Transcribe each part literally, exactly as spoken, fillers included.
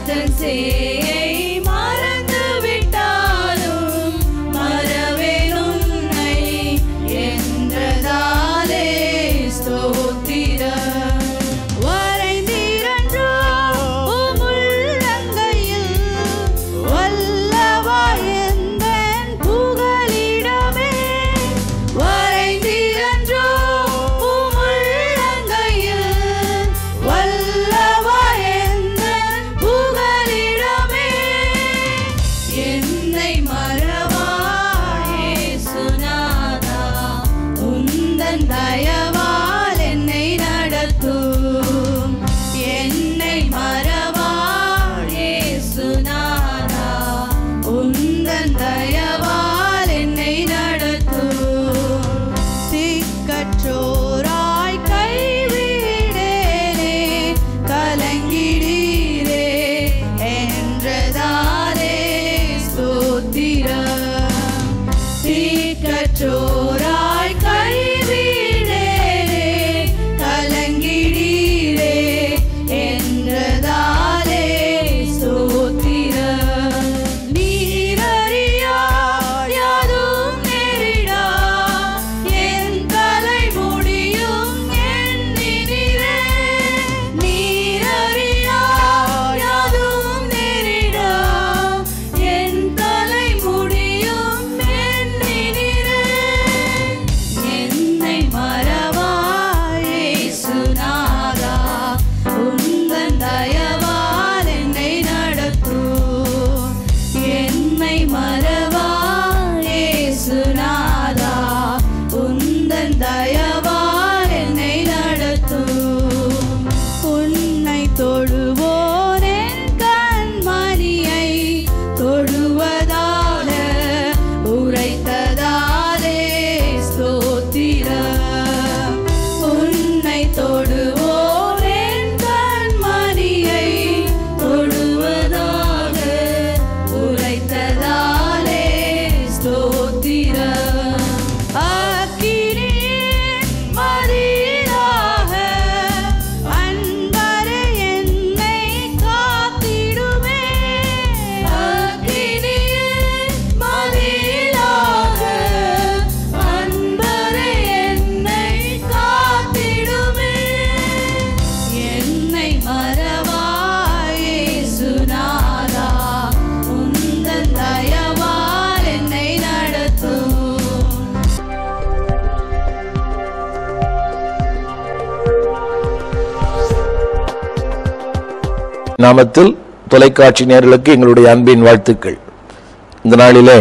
நாமத்தில் தொலைக்காட்சி நேயர்களுக்கு எங்களுடைய அன்பின் வாழ்த்துக்கள். இந்த நாளிலே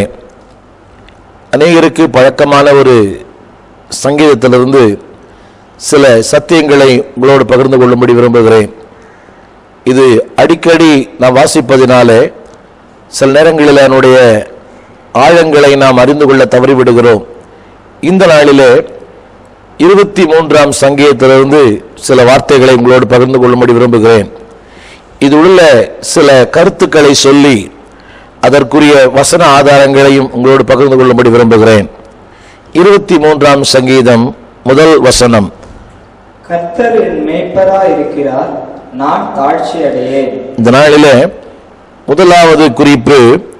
அநேகருக்கு பழக்கமான ஒரு சங்கீதத்திலிருந்து சில சத்தியங்களை உங்களோடு பகிர்ந்து கொள்ளும்படி விரும்புகிறேன். இது அடிக்கடி நாம் வாசிப்பதினாலே சில நேரங்களில் அதனுடைய ஆழங்களை நாம் அறிந்து கொள்ள தவறிவிடுகிறோம். இந்த நாளிலே இருபத்தி மூன்றாம் சங்கீதத்திலிருந்து சில வார்த்தைகளை உங்களோடு பகிர்ந்து கொள்ளும்படி விரும்புகிறேன். இது உள்ள சில கருத்துக்களை சொல்லி அதற்குரிய வசன ஆதாரங்களையும் உங்களோடு பகிர்ந்து கொள்ளும்படி விரும்புகிறேன். இருபத்தி மூன்றாம் சங்கீதம் முதல் வசனம். கர்த்தர் என் மேய்ப்பராய் இருக்கிறார், நான் தாழ்ச்சி அடையேன். இந்த நாளிலே முதலாவது குறிப்பு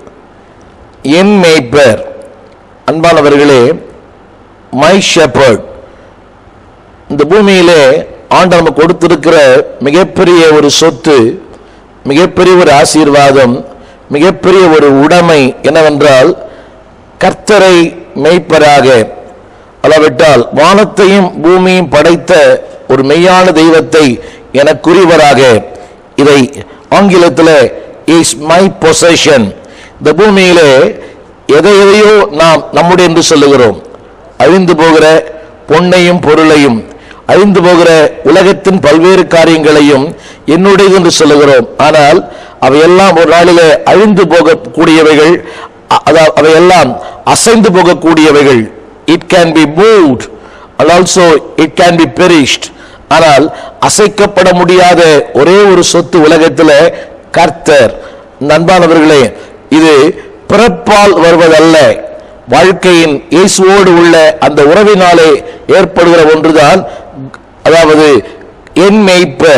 என் மேய்ப்பர். அன்பானவர்களே, மை ஷெப்பர்ட். இந்த பூமியிலே ஆண்டவர் நமக்கு கொடுத்திருக்கிற மிகப்பெரிய ஒரு சொத்து, மிகப்பெரிய ஒரு ஆசீர்வாதம், மிகப்பெரிய ஒரு உடைமை என்னவென்றால் கர்த்தரை மேய்ப்பராக, அளவிட்டால் வானத்தையும் பூமியும் படைத்த ஒரு மெய்யான தெய்வத்தை எனக்குரியவராக, இதை ஆங்கிலத்தில் இஸ் மை பொசஷன். இந்த பூமியிலே எதை எதையோ நாம் நம்முடைய என்று சொல்லுகிறோம். அழிந்து போகிற பொன்னையும் பொருளையும், அழிந்து போகிற உலகத்தின் பல்வேறு காரியங்களையும் என்னுடையது என்று சொல்லுகிறோம். ஆனால் அவையெல்லாம் ஒரு நாளிலே அழிந்து போகக்கூடியவைகள், அவையெல்லாம் அசைந்து போகக்கூடியவைகள். It can be moved and also it can be perished. ஆனால் அசைக்கப்பட முடியாத ஒரே ஒரு சொத்து உலகத்தில் கர்த்தர். அன்பானவர்களே, இது பிறப்பால் வருவதல்ல, வாழ்க்கையின் இயேசுவோடு உள்ள அந்த உறவினாலே ஏற்படுகிற ஒன்றுதான். அதாவது என் மேய்ப்பர்,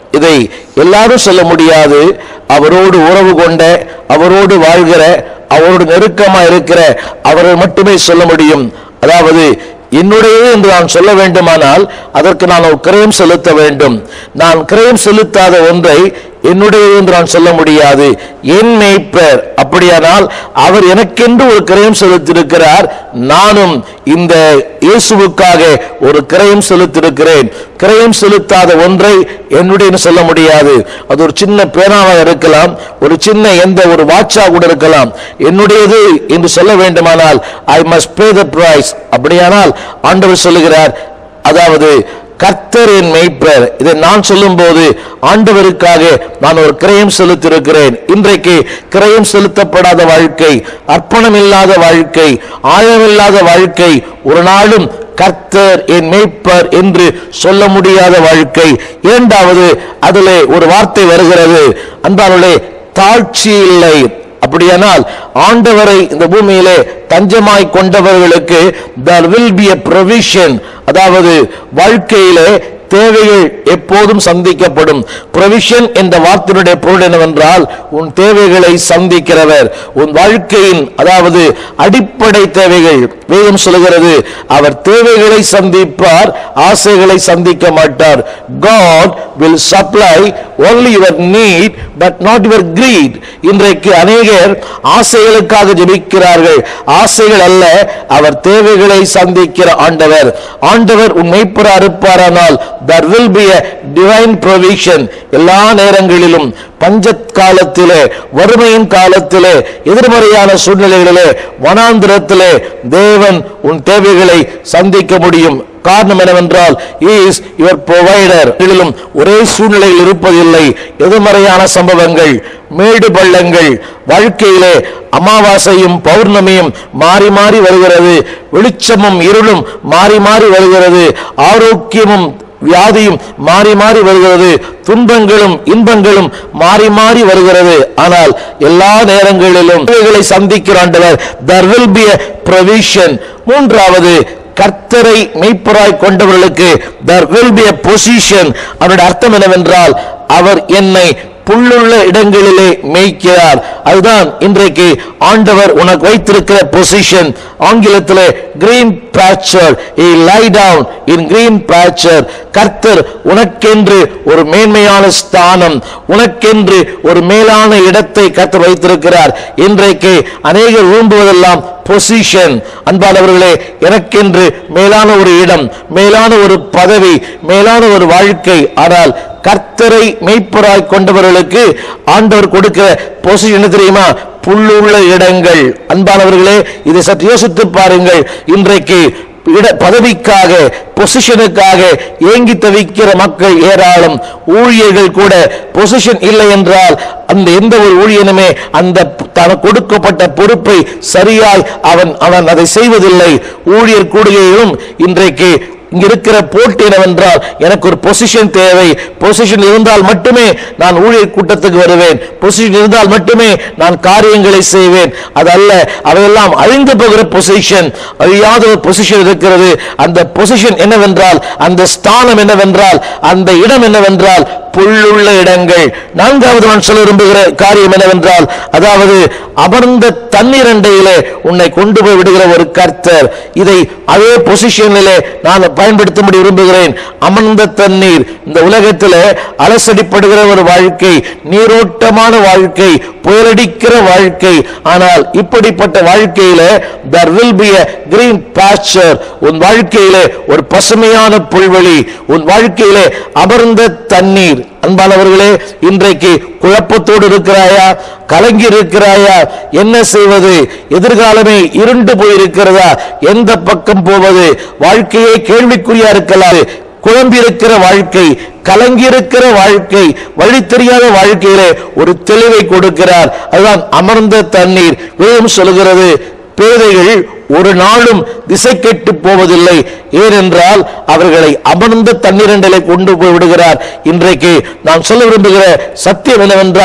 இதை எல்லாரும் சொல்ல முடியாது. அவரோடு உறவு கொண்ட, அவரோடு வாழ்கிற, அவரோடு நெருக்கமா இருக்கிற அவர்கள் மட்டுமே சொல்ல முடியும். அதாவது என்னுடையது என்று நான் சொல்ல வேண்டுமானால் அதற்கு நான் ஒரு கிரயம் செலுத்த வேண்டும். நான் கிரயம் செலுத்தாத ஒன்றை என்னுடையது என்று நான் சொல்ல முடியாது. என் மேய்ப்பர், அப்படியானால் அவர் எனக்கென்று ஒரு கிரயம் செலுத்தியிருக்கிறார். நானும் இந்த இயேசுவுக்காக ஒரு கிரயம் செலுத்தியிருக்கிறேன். கிரயம் செலுத்தாத ஒன்றை என்னுடைய சொல்ல முடியாது. அது ஒரு சின்ன பேனாவாக இருக்கலாம், ஒரு சின்ன எந்த ஒரு வாட்சா கூட இருக்கலாம். என்னுடையது என்று சொல்ல வேண்டுமானால் I must be the price. அப்படியானால் ஆண்டவர் சொல்லுகிறார், அதாவது கர்த்தர் என் மேய்ப்பர். இதை நான் சொல்லும் போது ஆண்டவருக்காக நான் ஒரு கிரயம் செலுத்தியிருக்கிறேன். இன்றைக்கு கிரயம் செலுத்தப்படாத வாழ்க்கை, அர்ப்பணம் இல்லாத வாழ்க்கை, ஆழமில்லாத வாழ்க்கை, ஒரு நாளும் கர்த்தர் என் மேய்ப்பர் என்று சொல்ல முடியாத வாழ்க்கை. இரண்டாவது, அதிலே ஒரு வார்த்தை வருகிறது, அன்பானவர்களே, தாழ்ச்சி இல்லை. அப்படியானால் ஆண்டவரை இந்த பூமியிலே தஞ்சமாய் கொண்டவர்களுக்கு there will be a provision. அதாவது வாழ்க்கையிலே தேவைகள் எப்போதும் சந்திக்கப்படும். provision என்ற வார்த்தையுடைய பொருள் என்னவென்றால் உன் தேவைகளை சந்திக்கிறவர், உன் வாழ்க்கையின் அதாவது அடிப்படை தேவைகள். வேதம் சொல்கிறது அவர் தேவைகளை சந்திப்பார், ஆசைகளை சந்திக்க மாட்டார். God will supply only your need but not your greed. இன்றைக்கு அநேகர் ஆசைகளுக்காக ஜெபிக்கிறார்கள். ஆசைகள் அல்ல, அவர் தேவைகளை சந்திக்கிற ஆண்டவர். ஆண்டவர் உன் மேய்ப்பரா இருப்பாரானால் there will be a divine provision. எல்லா நேரங்களிலும், பஞ்ச காலத்திலே, வறுமையின் காலத்திலே, எதிர்மறையான சூழ்நிலைகளிலே, வனாந்திரத்திலே தேவன் உன் தேவைகளை சந்திக்க முடியும். காரணம் என்னவென்றால் he is your provider. ஒரே சூழ்நிலையில் இருப்பதில்லை. எதிர்மறையான சம்பவங்கள், மேடு பள்ளங்கள், வாழ்க்கையிலே அமாவாசையும் பௌர்ணமியும் மாறி மாறி வருகிறது. வெளிச்சமும் இருளும் மாறி மாறி வருகிறது. ஆரோக்கியமும் வியாதியும் மாறி மாறி வருகிறது. துன்பங்களும் இன்பங்களும் மாறி மாறி வருகிறது. ஆனால் எல்லா நேரங்களிலும் தேவைகளை சந்திக்கிற ஆண்டவர் there will be a provision. மூன்றாவது, கர்த்தரை மெய்ப்பராய் கொண்டவர்களுக்கு there will be a position. அதனுடைய அர்த்தம் என்னவென்றால் அவர் என்னை புல்லுள்ள இடங்களிலே மேய்க்கிறார். அதுதான் இன்றைக்கு ஆண்டவர் உனக்கு வைத்திருக்கிற பொசிஷன். ஆங்கிலத்திலே green pasture, he lie down in green pasture. கர்த்தர் உனக்கென்று ஒரு மேன்மையான ஸ்தானம், உனக்கென்று ஒரு மேலான இடத்தை கர்த்தர் வைத்திருக்கிறார். இன்றைக்கு அநேகர் விரும்புவதெல்லாம் பொசிஷன். அன்பானவர்களே, எனக்கென்று மேலான ஒரு இடம், மேலான ஒரு பதவி, மேலான ஒரு வாழ்க்கை. ஆனால் கர்த்தரை மெய்ப்பராய் கொண்டவர்களுக்கு ஆண்டவர் கொடுக்கிற பொசிஷன் என்ன தெரியுமா? புல்லுள்ள இடங்கள். அன்பானவர்களே, இதை சற்று யோசித்து பாருங்கள். இன்றைக்கு பதவிக்காக, பொசிஷனுக்காக ஏங்கி தவிக்கிற மக்கள் ஏராளம். ஊழியர்கள் கூட பொசிஷன் இல்லை என்றால் அந்த எந்த ஒரு ஊழியனுமே அந்த தனக்கு கொடுக்கப்பட்ட பொறுப்பை சரியாய் அவன் அவன் அதை செய்வதில்லை. ஊழியர் கூடுகையிலும் இன்றைக்கு இங்க இருக்கிற போட்டி என்னவென்றால் எனக்கு ஒரு பொசிஷன் தேவை. பொசிஷன் இருந்தால் மட்டுமே நான் ஊழியர் கூட்டத்துக்கு வருவேன். பொசிஷன் இருந்தால் மட்டுமே நான் காரியங்களை செய்வேன். அதல்ல, அவையெல்லாம் அழிந்து போகிற பொசிஷன். அழியாத ஒரு பொசிஷன் இருக்கிறது. அந்த பொசிஷன் என்னவென்றால், அந்த ஸ்தானம் என்னவென்றால், அந்த இடம் என்னவென்றால் புல்லுள்ள இடங்கள். நான்காவது நான் சொல்ல விரும்புகிற காரியம் என்னவென்றால், அதாவது அமர்ந்த தண்ணீர் அண்டையிலே உன்னை கொண்டு போய் விடுகிற ஒரு கர்த்தர். இதை அதே பொசிஷனிலே நான் பயன்படுத்த விரும்புகிறேன். அமர்ந்த தண்ணீர். இந்த உலகத்திலே அலசடிப்படுகிற ஒரு வாழ்க்கை, நீரோட்டமான வாழ்க்கை, புயலடிக்கிற வாழ்க்கை. ஆனால் இப்படிப்பட்ட வாழ்க்கையிலே there will be a green pasture. உன் வாழ்க்கையிலே ஒரு பசுமையான புல்வெளி, உன் வாழ்க்கையிலே அமர்ந்த தண்ணீர். அன்பானவர்களே, இன்றைக்கு குழப்பத்தோடு இருக்கிறாயா? கலங்கி இருக்கிறாயா? என்ன செய்வது? எதிர்காலமே இருண்டு போயிருக்கிறதா? எந்த பக்கம் போவது? வாழ்க்கையே கேள்விக்குறியா இருக்கலாம். குழம்பி இருக்கிற வாழ்க்கை, கலங்கி இருக்கிற வாழ்க்கை, வழி தெரியாத வாழ்க்கையிலே ஒரு தெளிவை கொடுக்கிறார். அதுதான் அமர்ந்த தண்ணீர். வேதம் சொல்கிறது, பேதைகள் ஒரு நாளும் திசை கெட்டு போவதில்லை. ஏனென்றால் அவர்களை அமர்ந்த தண்ணீரண்டலை கொண்டு போய் விடுகிறார். இன்றைக்கு நான் சொல்ல விரும்புகிற சத்தியம் என்னவென்றால்,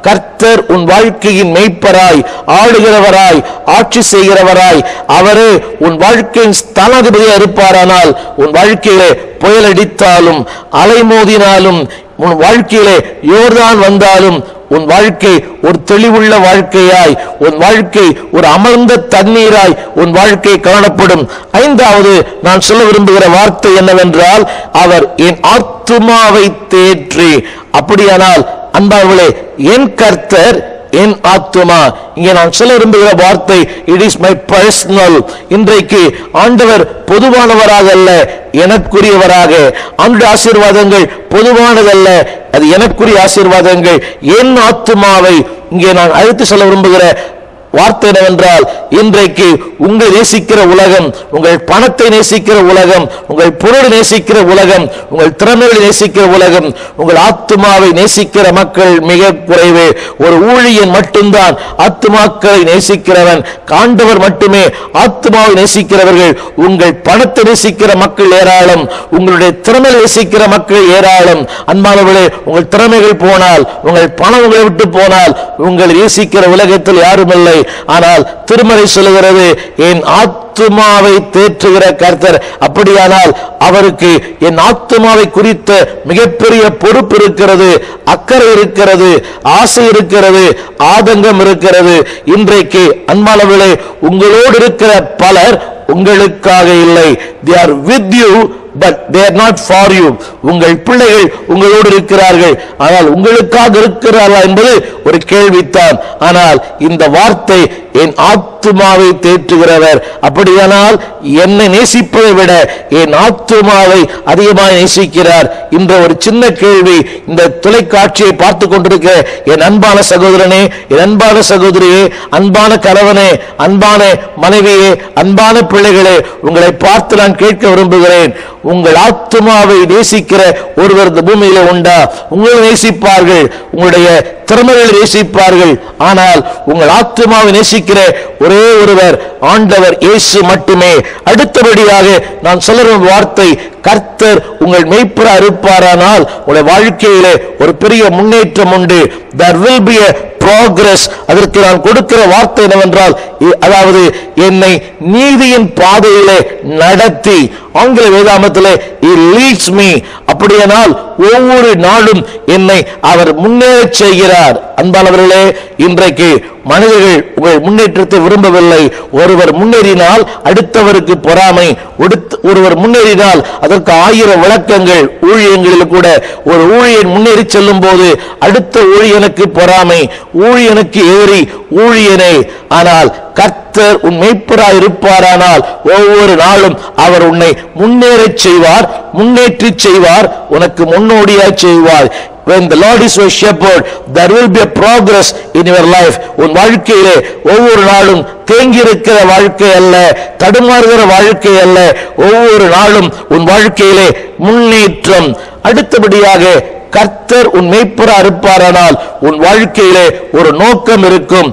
கர்த்தர் உன் வாழ்க்கையின் மெய்ப்பராய், ஆளுகிறவராய், ஆட்சி செய்கிறவராய், அவரே உன் வாழ்க்கையின் ஸ்தலாதிபதியாக இருப்பாரானால் உன் வாழ்க்கையிலே புயல் அடித்தாலும் அலைமோதினாலும் உன் வாழ்க்கையிலே யோர்தான் வந்தாலும் உன் வாழ்க்கை ஒரு தெளிவுள்ள வாழ்க்கையாய், உன் வாழ்க்கை ஒரு அமர்ந்த தண்ணீராய் உன் வாழ்க்கை காணப்படும். ஐந்தாவது நான் சொல்ல விரும்புகிற வார்த்தை என்னவென்றால், அவர் என் ஆத்துமாவை தேற்றி. அப்படியானால் அன்பார்களே, என் கர்த்தர் என் ஆத்துமா. இங்கே நான் சொல்ல விரும்புகிற வார்த்தை இட் இஸ் மை பர்சனல். இன்றைக்கு ஆண்டவர் பொதுவானவராக அல்ல, எனக்குரியவராக. ஆண்டுடைய ஆசீர்வாதங்கள் பொதுவானதல்ல, அது எனக்குரிய ஆசீர்வாதங்கள். என் ஆத்துமாவை இங்கே நான் அழைத்து சொல்ல விரும்புகிற வார்த்தை என்னவென்றால், இன்றைக்கு உங்களை நேசிக்கிற உலகம், உங்கள் பணத்தை நேசிக்கிற உலகம், உங்கள் பொருளை நேசிக்கிற உலகம், உங்கள் திறமைகளை நேசிக்கிற உலகம், உங்கள் ஆத்துமாவை நேசிக்கிற மக்கள் மிக குறைவே. ஒரு ஊழியன் மட்டும்தான் ஆத்துமாக்களை நேசிக்கிறவன், ஆண்டவர் மட்டுமே ஆத்துமாவை நேசிக்கிறவர்கள். உங்கள் பணத்தை நேசிக்கிற மக்கள் ஏராளம், உங்களுடைய திறமை நேசிக்கிற மக்கள் ஏராளம். அன்பானவர்களே, உங்கள் திறமைகள் போனால், உங்கள் பணம் உங்களை விட்டு போனால், உங்களை நேசிக்கிற உலகத்தில் யாரும் இல்லை. ஆனால் திருமறை சொல்லுகிறது, என் ஆத்துமாவை தேற்றுகிற கர்த்தர். அப்படியானால் அவருக்கு என் ஆத்துமாவை குறித்த மிகப்பெரிய பொறுப்பு இருக்கிறது, அக்கறை இருக்கிறது, ஆசை இருக்கிறது, ஆதங்கம் இருக்கிறது. இன்றைக்கு அன்பானவர்களே, உங்களோடு இருக்கிற பலர் உங்களுக்காக இல்லை. they are with you but they are not for you. உங்கள் பிள்ளைகள் உங்களோடு இருக்கிறார்கள், ஆனால் உங்களுக்காக இருக்கிறார்களா என்பது ஒரு கேள்வித்தான். ஆனால் இந்த வார்த்தை என் ஆத்துமாவை தேற்றுகிறவர். அப்படியானால் என்னை நேசிப்பதை விட என் ஆத்துமாவை அதிகமாக நேசிக்கிறார். இன்ற ஒரு சின்ன கேள்வி இந்த தொலைக்காட்சியை பார்த்து கொண்டிருக்க என் அன்பான சகோதரனே, என் அன்பான சகோதரியே, அன்பான கணவனே, அன்பான மனைவியே, அன்பான பிள்ளைகளே, உங்களை பார்த்து நான் கேட்க விரும்புகிறேன். உங்கள் ஆத்துமாவை நேசிக்கிற ஒருவர் இந்த பூமியில உண்டா? உங்களை நேசிப்பார்கள், உங்களுடைய திறமைகளை நேசிப்பார்கள், ஆனால் உங்கள் ஆத்துமாவை நேசிக்கிற ஒரே ஒருவர் ஆண்டவர் இயேசு மட்டுமே. அடுத்தபடியாக நான் சொல்லுற வார்த்தை, கர்த்தர் உங்கள் மேய்ப்பரா இருப்பாரானால் உங்களுடைய வாழ்க்கையிலே ஒரு பெரிய முன்னேற்றம் உண்டு. there will be a progress. அதற்கு நான் கொடுக்கிற வார்த்தை என்னவென்றால், அதாவது என்னை நீதியின் பாதையிலே நடத்தி, ஆங்கில வேதாமத்திலே he leads me. அப்படியானால் ஒவ்வொரு நாளும் என்னை அவர் முன்னேற செய்கிறார். அன்பானவர்களே, இன்றைக்கு மனிதர்கள் உங்கள் முன்னேற்றத்தை விரும்பவில்லை. ஒருவர் முன்னேறினால் அடுத்தவருக்கு பொறாமை, ஒருவர் முன்னேறினால் அதற்கு ஆயிரம் விளக்கங்கள். ஊழியங்களில் கூட ஒரு ஊழியன் முன்னேறி செல்லும் போது அடுத்த ஊழியனுக்கு பொறாமை, ஊழியனுக்கு ஏறி ஊழியனே. ஆனால் கர்த்தர் உன் மேய்ப்பராய் இருப்பாரானால் ஒவ்வொரு நாளும் அவர் உன்னை முன்னேறச் செய்வார், முன்னேற்றி செய்வார், உனக்கு முன்னோடியாய் செய்வார். When the Lord is your shepherd, there will be a progress in your life. உன் வாழ்க்கையிலே ஒவ்வொரு நாளும் தேங்கி இருக்கிற வாழ்க்கை அல்ல, தடுமாறுகிற வாழ்க்கை அல்ல, ஒவ்வொரு நாளும் உன் வாழ்க்கையிலே முன்னேற்றம். அடுத்தபடியாக கர்த்தர் உன் மேய்ப்பராய் இருப்பாரானால் உன் வாழ்க்கையிலே ஒரு நோக்கம் இருக்கும்.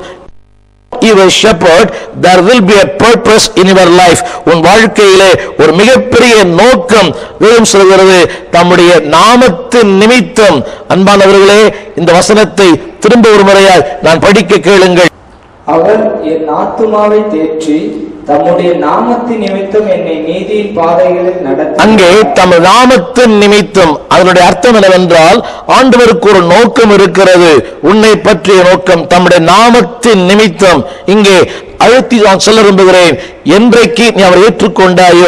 Your shepherd, there will be a purpose in your life. உன் வாழ்க்கையிலே ஒரு மிகப்பெரிய நோக்கம். வேதம் சொல்கிறது, தம்முடைய நாமத்தின் நிமித்தம். அன்பானவர்களே, இந்த வசனத்தை திரும்ப ஒரு முறையாய் நான் படிக்க கேளுங்கள். அவர் என் ஆத்துமாவை தேற்றி தம்முடைய நாமத்தின் நிமித்தம் என்னை நீதியின் பாதைகளில் நடத்தி. அங்கே தம் நாமத்தின் நிமித்தம், அதனுடைய அர்த்தம் என்னவென்றால், ஆண்டவருக்கு ஒரு நோக்கம் இருக்கிறது, உன்னை பற்றிய நோக்கம். தம்முடைய நாமத்தின் நிமித்தம் இங்கே அழுத்தி நான் சொல்ல விரும்புகிறேன். என்றைக்கு நீ அவரை ஏற்றுக்கொண்டாயோ,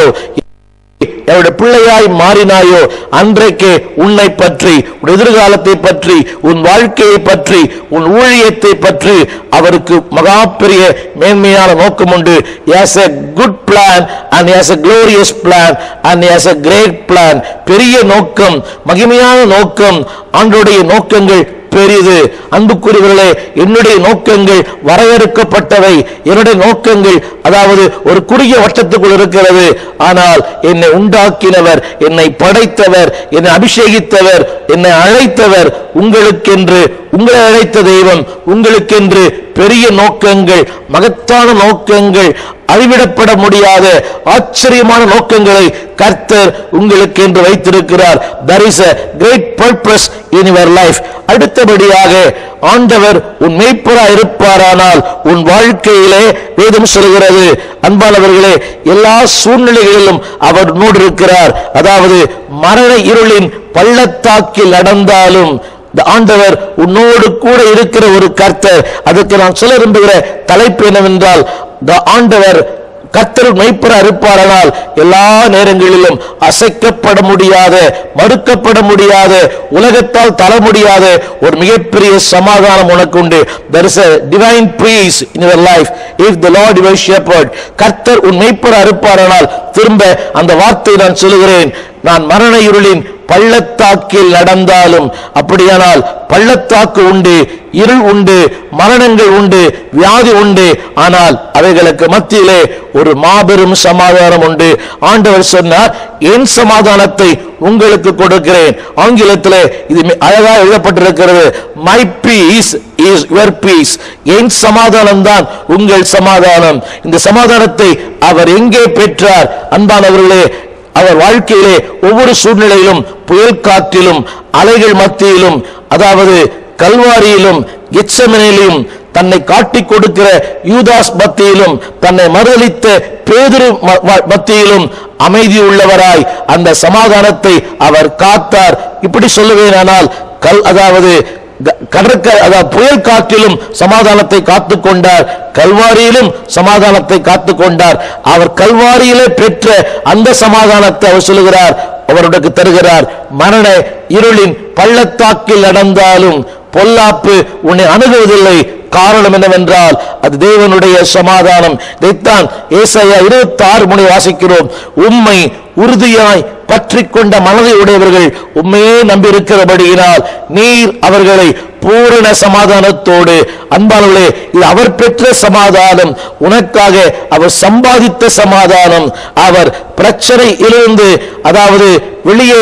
என்னுடைய பிள்ளையாய் மாறினாயோ, அன்றைக்கு உன்னை பற்றி, உன் எதிர்காலத்தை பற்றி, உன் வாழ்க்கையை பற்றி, உன் ஊழியத்தை பற்றி அவருக்கு மகா பெரிய மேன்மையான நோக்கம் உண்டு. He has a good plan and he has a glorious plan and he has a great plan. பெரிய நோக்கம், மகிமையான நோக்கம். ஆண்டவருடைய நோக்கங்கள் பெரிது. அன்புக்குரியவர்களே, என்னுடைய நோக்கங்கள் வரையறுக்கப்பட்டவை. என்னுடைய நோக்கங்கள் அதாவது ஒரு குறுகிய வட்டத்துக்குள் இருக்கிறது. ஆனால் என்னை உண்டாக்கினவர், என்னை படைத்தவர், என்னை அபிஷேகித்தவர், என்னை அழைத்தவர், உங்களுக்கென்று, உங்களை அழைத்த தெய்வம் உங்களுக்கென்று பெரிய நோக்கங்கள், மகத்தான நோக்கங்கள், அறிவிடப்பட முடியாத ஆச்சரியமான நோக்கங்களை கர்த்தர் உங்களுக்கு என்று வைத்திருக்கிறார். There is a great purpose in your life. அடுத்தபடியாக ஆண்டவர் உன் மேய்ப்பராய் இருப்பாரானால் உன் வாழ்க்கையிலே வேதம் சொல்கிறது, அன்பானவர்களே, எல்லா சூழ்நிலைகளிலும் அவர் உன்னோடு இருக்கிறார். அதாவது மரண இருளின் பள்ளத்தாக்கில் நடந்தாலும் ஆண்டவர் உன்னோடு கூட இருக்கிற ஒரு கர்த்தர். அதுக்கு நான் சொல்ல விரும்புகிற தலைப்பு என்னவென்றால், ஆண்டவர் கர்த்தர் மேய்ப்பராய் இருப்பாரானால் எல்லா நேரங்களிலும் அசைக்கப்பட முடியாத, மறுக்கப்பட முடியாத, உலகத்தால் தர முடியாத ஒரு மிகப்பெரிய சமாதானம் உனக்கு உண்டு. There is a divine peace in your life if the Lord is your shepherd. கர்த்தர் உன் மேய்ப்பராய் இருப்பாரானால், திரும்ப அந்த வார்த்தையை நான் சொல்லுகிறேன், நான் மரண இருளின் பள்ளத்தாக்கில் நடந்தாலும், அப்படியானால் பள்ளத்தாக்கு உண்டு, இருள் உண்டு, மரணங்கள் உண்டு, வியாதி உண்டு, ஆனால் அவைகளுக்கு மத்தியிலே ஒரு மாபெரும் சமாதானம் உண்டு. ஆண்டவர் சொன்னார், என் சமாதானத்தை உங்களுக்கு கொடுக்கிறேன். ஆங்கிலத்திலே இது அழகாக எழுதப்பட்டிருக்கிறது, my peace is your peace. என் சமாதானம் தான் உங்கள் சமாதானம். இந்த சமாதானத்தை அவர் எங்கே பெற்றார்? அன்பானவர்களே, அவர் வாழ்க்கையிலே ஒவ்வொரு சூழ்நிலையிலும், புயல் காற்றிலும், அலைகள் மத்தியிலும், அதாவது கல்வாரியிலும், கெத்செமனேயிலும், தன்னை காட்டிக் கொடுக்கிற யூதாஸ் மத்தியிலும், தன்னை மறுதலித்த பேதுரு மத்தியிலும் அமைதி உள்ளவராய் அந்த சமாதானத்தை அவர் காத்தார். இப்படி சொல்லுவேனானால், கல் அதாவது கடற்கரை அதாவது புயல் காற்றிலும் சமாதானத்தை காத்துக் கொண்டார், கல்வாரியிலும் சமாதானத்தை காத்துக் கொண்டார். அவர் கல்வாரியிலே பெற்ற அந்த சமாதானத்தை அவர் சொல்லுகிறார், அவருக்கு தருகிறார். மரண இருளின் பள்ளத்தாக்கில் நடந்தாலும் பொல்லாப்பு உன்னை அணுகுவதில்லை. காரணம் என்னவென்றால் அது தேவனுடைய சமாதானம். இதைத்தான் ஏசாயா இருபத்தி ஆறு முறை வாசிக்கிறோம். உம்மை உறுதியாய் பற்றி கொண்ட மனதை உடையவர்கள் உண்மையே நம்பியிருக்கிறபடியினால் நீர் அவர்களை பூரண சமாதானத்தோடு. அன்பானவர்களே, இது அவர் பெற்ற சமாதானம், உனக்காக அவர் சம்பாதித்த சமாதானம். அவர் பிரச்சனையிலிருந்து, அதாவது வெளியே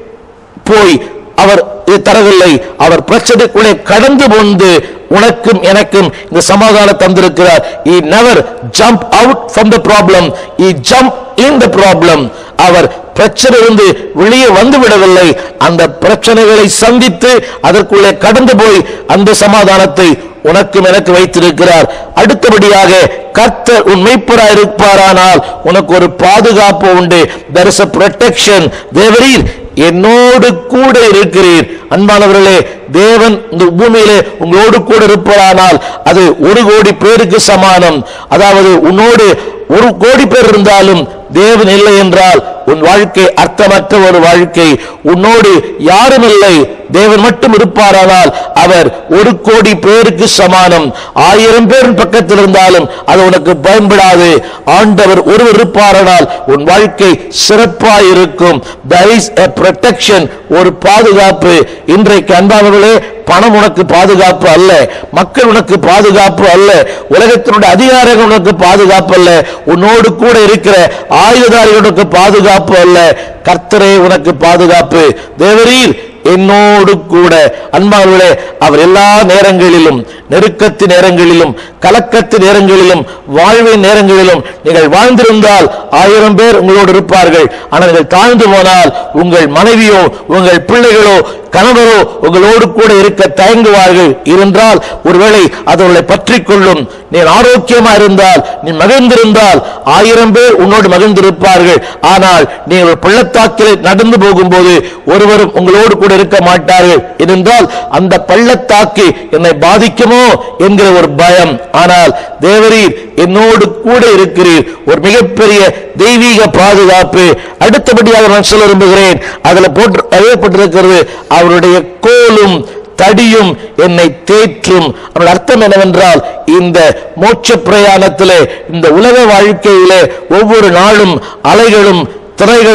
போய் அவர் தரவில்லை, அவர் பிரச்சனைக்குள்ளே கடந்து வந்து உனக்கும் எனக்கும் இந்த சமாதானம் தந்திருக்கிறார். He never jump out from the problem, he jump in the problem. அவர் பிரச்சனையிலிருந்து வெளியே வந்து விடவில்லை, அந்த பிரச்சனைகளை சந்தித்து அதற்குள்ளே கடந்து போய் அந்த சமாதானத்தை உனக்கும் எனக்கு வைத்திருக்கிறார். அடுத்தபடியாக கர்த்தர் உன் மேய்ப்பராய் இருப்பாரானால் உனக்கு ஒரு பாதுகாப்பு உண்டு. There is a protection. தேவரீர் என்னோடு கூட இருக்கிறீர். அன்பானவர்களே, தேவன் இந்த பூமியிலே உங்களோடு கூட இருப்பாரானால் அது ஒரு கோடி பேருக்கு சமானம். அதாவது உன்னோடு ஒரு கோடி பேர் இருந்தாலும் தேவன் இல்லை என்றால் உன் வாழ்க்கை அர்த்தமற்ற ஒரு வாழ்க்கை. உன்னோடு யாரும் இல்லை, தேவன் மட்டும் இருப்பாரானால் அவர் ஒரு கோடி பேருக்கு சமானம். ஆயிரம் பேர் பக்கத்தில் இருந்தாலும் அது உனக்கு பயன்படாது. ஆண்டவர் ஒருவர் இருப்பாரானால் உன் வாழ்க்கை சிறப்பாய் இருக்கும். There is a protection, ஒரு பாதுகாப்பு. இன்றைக்கு அன்பானவர்களே, பணம் உனக்கு பாதுகாப்பு அல்ல, மக்கள் உனக்கு பாதுகாப்பு அல்ல, உலகத்தினுடைய அதிகாரிகள் உனக்கு பாதுகாப்பு அல்ல, உன்னோடு கூட இருக்கிற ஆயுததாரிகளுக்கு பாதுகாப்பு அல்ல, கர்த்தரே உனக்கு பாதுகாப்பு. தேவரீர் என்னோடு கூட. அன்பானவர்களே, அவர் எல்லா நேரங்களிலும், நெருக்கத்தின் நேரங்களிலும், கலக்கத்தின் நேரங்களிலும், வாழ்வின் நேரங்களிலும் நீங்கள் வாழ்ந்திருந்தால் ஆயிரம் பேர் உங்களோடு இருப்பார்கள். ஆனால் நீங்கள் தாழ்ந்து போனால் உங்கள் மனைவியோ உங்கள் பிள்ளைகளோ கணவரோ உங்களோடு கூட இருக்க தயங்குவார்கள். இருந்தால் ஒருவேளை அதனை பற்றி கொள்ளும். நீ ஆரோக்கியமா இருந்தால், நீ மகிழ்ந்திருந்தால் ஆயிரம் பேர் உன்னோடு மகிழ்ந்திருப்பார்கள். ஆனால் நீங்கள் பள்ளத்தாக்கில் நடந்து போகும்போது ஒருவரும் உங்களோடு கூட இருக்க மாட்டார்கள். இருந்தால் அந்த பள்ளத்தாக்கு என்னை பாதிக்குமோ என்கிற ஒரு பயம். ஆனால் தேவரீர் என்னோடு கூட இருக்கிறீர், ஒரு மிகப்பெரிய தெய்வீக பாதுகாப்பு. அடுத்தபடியாக நான் சொல்ல விரும்புகிறேன், அதுல போட்டு அறியப்பட்டிருக்கிறது, அவருடைய கோலும் தடியும் என்னை தேற்றும். அதனுடைய அர்த்தம் என்னவென்றால், இந்த மோட்ச பிரயாணத்திலே, இந்த உலக வாழ்க்கையிலே ஒவ்வொரு நாளும் அலைகளும் திரைகளும்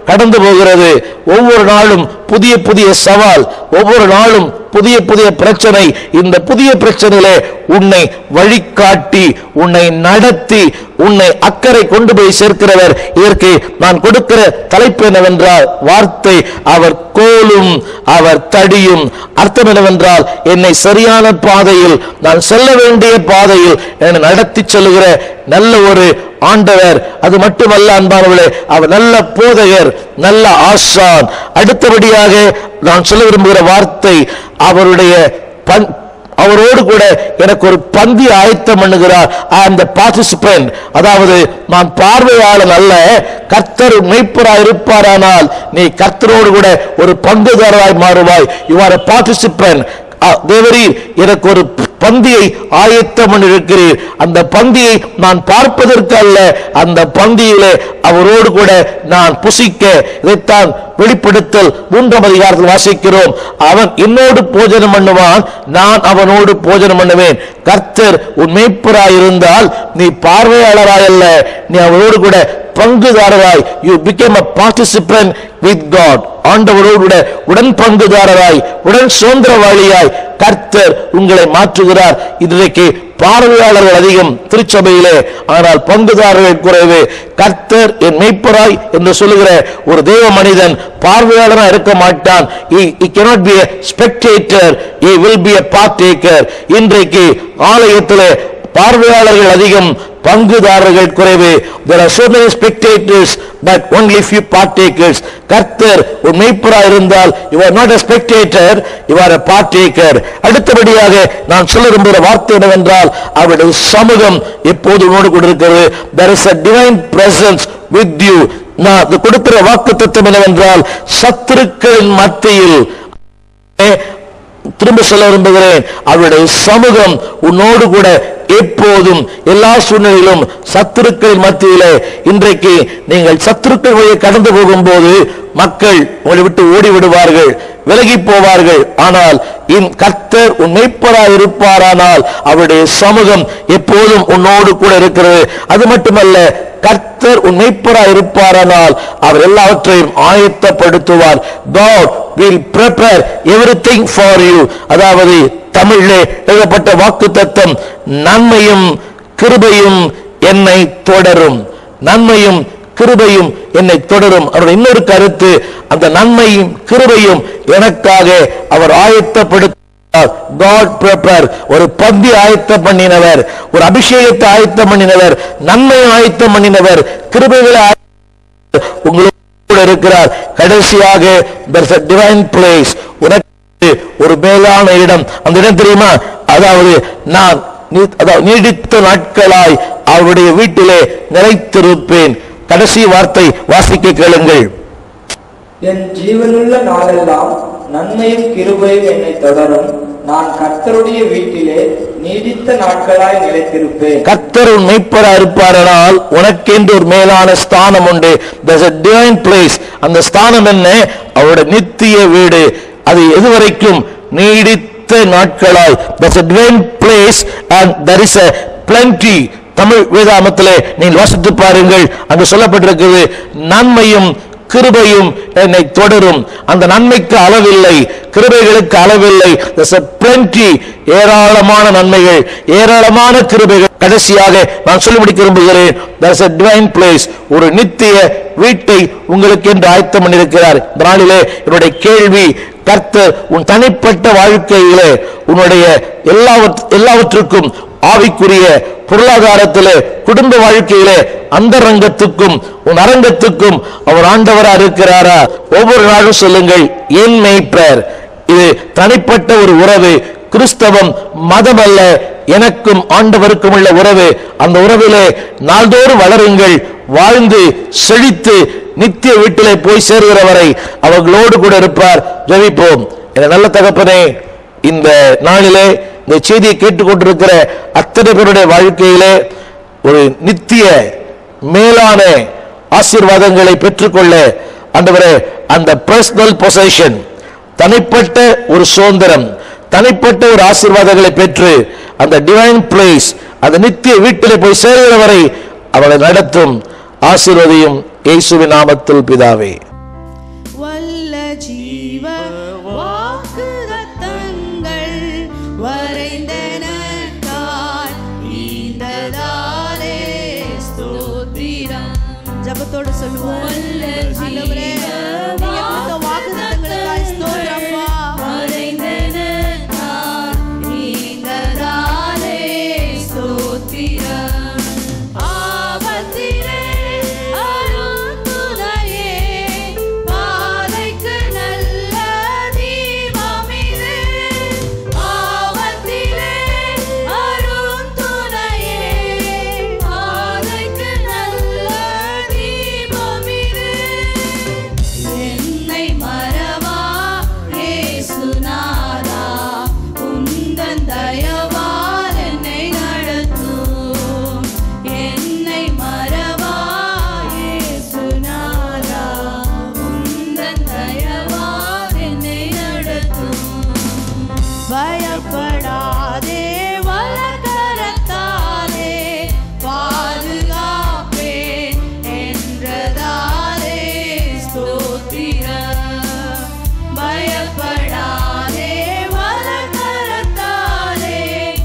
கடந்து போகிறது. ஒவ்வொரு நாளும் புதிய புதிய சவால், ஒவ்வொரு நாளும் புதிய புதிய பிரச்சனை. இந்த புதிய பிரச்சனையிலே உன்னை வழிகாட்டி, உன்னை நடத்தி, உன்னை அக்கறை கொண்டு போய் சேர்க்கிறவர். இதற்கு நான் கொடுக்கிற தலைப்பு என்னவென்றால் வார்த்தை, அவர் கோலும் அவர் தடியும். அர்த்தம் என்னவென்றால் என்னை சரியான பாதையில், நான் செல்ல வேண்டிய பாதையில் என்னை நடத்தி செல்லுகிற நல்ல ஒரு ஆண்டவர். அது மட்டுமல்ல அன்பானவர்களே, அவர் நல்ல போதகர், நல்ல ஆசான். அடுத்தபடியாக நான் சொல்ல விரும்புகிற வார்த்தை, அவருடைய அவரோடு கூட எனக்கு ஒரு பந்தி ஆயத்தம் பண்ணுகிறார். I am the participant. அதாவது நான் பார்வையாளன் அல்ல, கர்த்தர் மேய்ப்பராய் இருப்பாரானால் நீ கர்த்தரோடு கூட ஒரு பங்குதாரராய் மாறுவாய். You are a participant. தேவரீர் எனக்கு ஒரு பந்தியை ஆயத்தம் பண்ணிருக்கிறீர். அந்த பந்தியை நான் பார்ப்பதற்கு அல்ல, அந்த பந்தியிலே அவரோடு கூட நான் புசிக்க. இதைத்தான் வெளிப்படுத்தல் மூன்றாம் அதிகாரத்தில் வாசிக்கிறோம். அவன் என்னோடு போஜனம் பண்ணுவான், நான் அவனோடு போஜனம் பண்ணுவேன். கர்த்தர் உன் மேய்ப்பராய் இருந்தால் நீ பார்வையாளராய் அல்ல, நீ அவரோடு கூட பங்குதாரராய். you became a participant with God. ஆண்டவரோடு உடன் பங்குதாரராய், உடன் சுதந்திரவாளியாய் கர்த்தர் உங்களை மாற்றுகிறார். இன்றைக்கு பார்வையாளர்கள் அதிகம் திருச்சபையிலே, ஆனால் பங்குதாரர்கள் குறைவு. கர்த்தர் என் மேய்ப்பராய் என்று சொல்லுகிற ஒரு தேவ மனிதன் பார்வையாளராக இருக்க மாட்டான். he, he cannot be a spectator, he will be a partaker. இன்றைக்கு ஆலயத்திலே பார்வையாளர்கள் அதிகம், பங்குதாரர்கள் குறைவு. There are so many spectators but only few partakers. கர்த்தர் ஒரு மேய்ப்பராய் இருந்தால் you are not a spectator, you are a partaker. அடுத்தபடியாக நான் சொல்ல விரும்புகிற வார்த்தை என்னவென்றால் அவருடைய சமூகம் எப்போது உன்னோடு கூட இருக்கிறது. There is a divine presence with you. நான் கொடுக்கிற வாக்குத்தத்தம் என்னவென்றால் சத்துருக்களின் மத்தியில், திரும்ப சொல்ல விரும்புகிறேன், அவருடைய சமூகம் உன்னோடு கூட எப்போதும் எல்லா சூழ்நிலையிலும். சத்துருக்களின் மத்தியிலே இன்றைக்கு நீங்கள் சத்துருக்கள் வழியை கடந்து போகும்போது மக்கள் உங்களை விட்டு ஓடி விடுவார்கள், விலகி போவார்கள். ஆனால் இன் கர்த்தர் உன் மேய்ப்பராய் இருப்பாரானால் அவருடைய சமூகம் எப்போதும் உன்னோடு கூட இருக்கிறது. அது மட்டுமல்ல, கர்த்தர் உன் மேய்ப்பராய் இருப்பாரானால் அவர் எல்லாவற்றையும் ஆயத்தப்படுத்துவார். God will prepare everything for you. அதாவது தமிழிலே எழுதப்பட்ட வாக்குத்தத்தம், நன்மையும் கிருபையும் என்னை தொடரும். நன்மையும் கிருபையும் என்னை தொடரும். அவருடைய இன்னொரு கருத்து, அந்த நன்மையும் கிருபையும் எனக்காக அவர் ஆயத்தப்படுத்த. God prepare, ஒரு பந்தி ஆயத்தம் பண்ணினவர், ஒரு அபிஷேகத்தை ஆயத்தம் பண்ணினவர், நன்மையை ஆயத்தம் பண்ணினவர், கிருபைகளை உங்களோடு இருக்கிறார். கடைசியாக there is a divine place. உனக்கு ஒரு மேலான இடம். அந்த இடம் தெரியுமா? அதாவது நான் நீடித்த நாட்களாய் அவருடைய வீட்டிலே நிலைத்திருப்பேன். கடைசி வார்த்தை வாசிக்க கேளுங்கள். என் ஜீவனுள்ள நாளெல்லாம் நன்மையும் கிருபையும் என்னை தொடரும். நான் கர்த்தருடைய வீட்டிலே நீடித்த நாட்களாய் நிலைத்திருப்பேன். கர்த்தர் உன் மேய்ப்பராய் இருப்பாரானால் உனக்கென்று ஒரு மேலான ஸ்தானம் உண்டு. There is a divine place. அந்த ஸ்தானம் என்ன? அவருடைய நித்திய வீடு. அது எதுவரைக்கும்? நீடித்த நாட்களாய். There is a divine place and there is a plenty. Tamil வேதாகமத்திலே நீங்கள் வாசித்து பாருங்கள், அங்கு சொல்லப்பட்டிருக்கிறது நன்மையும் கிருபையும் என்னை தொடரும். அந்த நன்மைக்கு அளவில்லை, கிருபைகளுக்கு அளவில்லை. There's a plenty, ஏராளமான நன்மைகள், ஏராளமான கிருபைகள். கடைசியாக நான் சொல்லி முடிக்க விரும்புகிறேன், there's a divine place. ஒரு நித்திய வீட்டை உங்களுக்கு என்று ஆயத்தம் பண்ணியிருக்கிறார். இந்த நாளிலே என்னுடைய கேள்வி, கர்த்தர் உன் தனிப்பட்ட வாழ்க்கையிலே உன்னுடைய எல்லாவற்றுக்கும், ஆவிக்குரிய பொருளாதாரத்திலே, குடும்ப வாழ்க்கையிலே, அந்த ரங்கத்துக்கும் உன் அரங்கத்துக்கும் அவர் ஆண்டவரா இருக்கிறாரா? ஒவ்வொரு நாளும் சொல்லுங்கள், என் மேய்ப்பர். இது தனிப்பட்ட ஒரு உறவு. கிறிஸ்தவம் மதம் அல்ல, எனக்கும் ஆண்டவருக்கும் உள்ள உறவு. அந்த உறவிலே நாள்தோறும் வளருங்கள், வாழ்ந்து செழித்து நித்திய வீட்டிலே போய் சேர்கிற வரை அவர்களோடு கூட இருப்பார். ஜெபிப்போம். என் நல்ல தகப்பனே, இந்த நாளிலே இந்த செய்தியை கேட்டுக்கொண்டிருக்கிற அத்தனை பேருடைய வாழ்க்கையிலே ஒரு நித்திய மேலான ஆசீர்வாதங்களை பெற்றுக்கொள்ள ஆண்டவரே, அந்த பர்சனல் பொசஷன், தனிப்பட்ட ஒரு சுதந்திரம், தனிப்பட்ட ஒரு ஆசீர்வாதங்களை பெற்று அந்த டிவைன் பிளேஸ், அந்த நித்திய வீட்டிலே போய் சேர்கிற வரை அவளை நடத்தும். ஆசீர்வதியும் இயேசுவின் நாமத்தில் பிதாவே. ஜீவ வாக்குதத்தங்கள் வரைந்தனக்காய் ஈந்ததாலே ஸ்தோத்திரம். ஜபத்தோடு சொல்லுவோம். ஆண்டவரே, நீங்க கொடுத்த வாக்குதத்தங்களுக்காய் ஸ்தோத்திரப்பா. வரைந்தனக்காய் ஈந்ததாலே ஸ்தோத்திரம். ஆபத்திலே அருந்துணையே, பாதைக்கு நல்ல தீபமிது. ஆபத்திலே அருந்துணையே, பாதைக்கு நல்ல தீபமிது. என்னை மறவா இயேசுநாதா, உந்தன் தயவால் என்னை நடத்தும். என்னை மறவா இயேசுநாதா, உந்தன் தயவால் என்னை நடத்தும். பயப்படாதே, வலக்கரத்தாலே பாதுகாப்பேன் என்றதாலே ஸ்தோத்திரம். பயப்படாதே, வலக்கரத்தாலே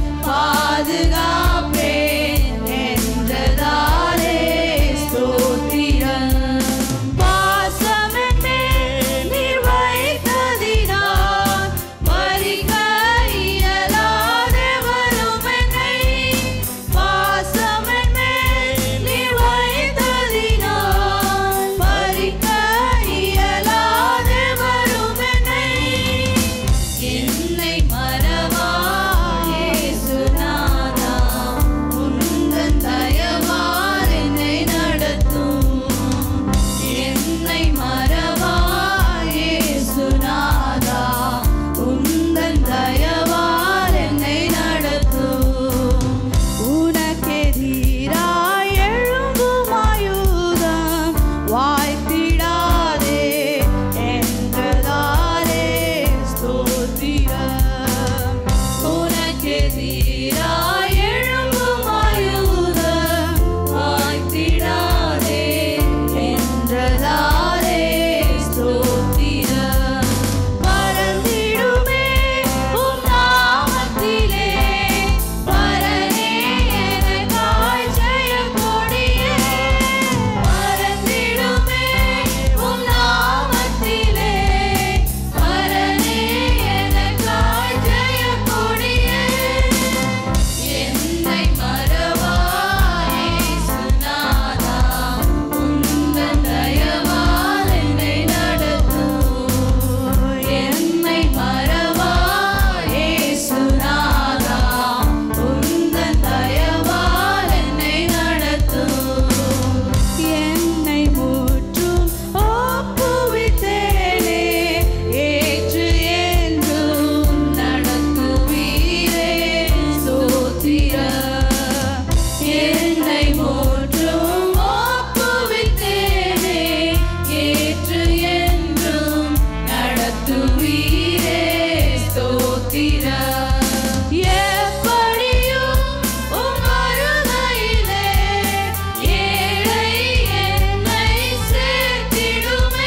பாதுகாப்பேன் என்றதாலே ஸ்தோத்திரம். பாசமென்னே நீர் வைத்ததினால் பறிக்க இயலாதே வரும் என்னை. பாசமென்னே நீர் வைத்ததினால் பறிக்க இயலாதே வரும் என்னை. என்னை மறவா இயேசுநாதா, உந்தன் தயவால் என்னை நடத்தும். என்னை மறவா இயேசுநாதா, உந்தன் தயவால் என்னை நடத்தும். உனக்கெதிராய் எழும்பும் ஆயுதம் வாய்த்திடாதே என்றதாலே ஸ்தோத்திரம். உனக்கெதிராய் எழும்பும் ஆயுதம் வாய்த்திடாதே என்றதாலே ஸ்தோத்திரம். பறந்திடுமே உம் நாமத்திலே, பரனே எனக்காய் ஜெயக்கொடியே. பறந்திடுமே உம் நாமத்திலே, பரனே எனக்காய் ஜெயக்கொடியே. என்னை மறவா இயேசுநாதா, உந்தன் தயவால் என்னை நடத்தும். என்னை மறவா இயேசுநாதா, உந்தன் தயவால் என்னை நடத்தும். என்னை முற்றும் ஒப்புவித்தேனே, ஏற்று என்றும் நடத்துவீரே ஸ்தோத்திரம். என்னை முற்றும் ஒப்புவித்தேனே, ஏற்று என்றும் நடத்துவீரே ஸ்தோத்திரம். எப்படியும் உம் வருகையிலே ஏழை என்னை சேர்த்திடுமே.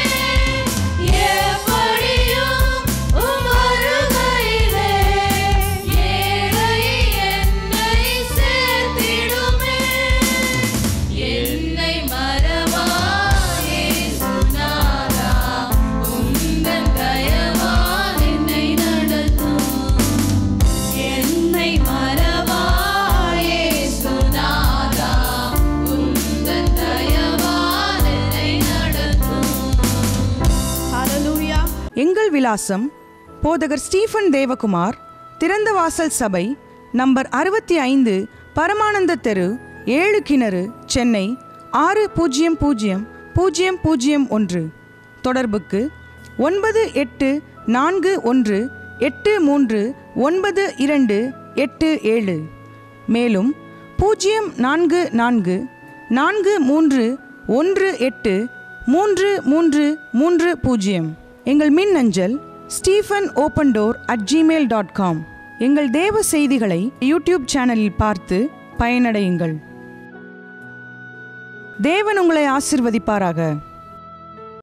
எப்படியும் உம் வருகையிலே ஏழை என்னை சேர்த்திடுமே. என்னை மறவா இயேசுநாதா, உந்தன் தயவால் என்னை நடத்தும். என்னை மறவா இயேசுநாதா, உந்தன் தயவால் என்னை நடத்தும். ஹalleluya. எங்கள் விலாசம் போதகர் ஸ்டீஃபன் தேவகுமார், திறந்த வாசல் சபை, நம்பர் அறுபத்தி ஐந்து, பரமானந்த தெரு, ஏழு கிணறு, சென்னை ஆறு பூஜ்ஜியம் பூஜ்ஜியம் பூஜ்ஜியம் பூஜ்ஜியம் ஒன்று. தொடர்புக்கு ஒன்பது எட்டு நான்கு ஒன்று எட்டு மூன்று ஒன்பது இரண்டு எட்டு ஏழு. மேலும் பூஜ்ஜியம் நான்கு நான்கு நான்கு மூன்று ஒன்று எட்டு மூன்று மூன்று மூன்று பூஜ்ஜியம். எங்கள் மின் அஞ்சல் Stephen open door at Gmail dot com. எங்கள் தேவ செய்திகளை யூடியூப் சேனலில் பார்த்து பயனடையுங்கள். தேவன் உங்களை ஆசிர்வதிப்பாராக.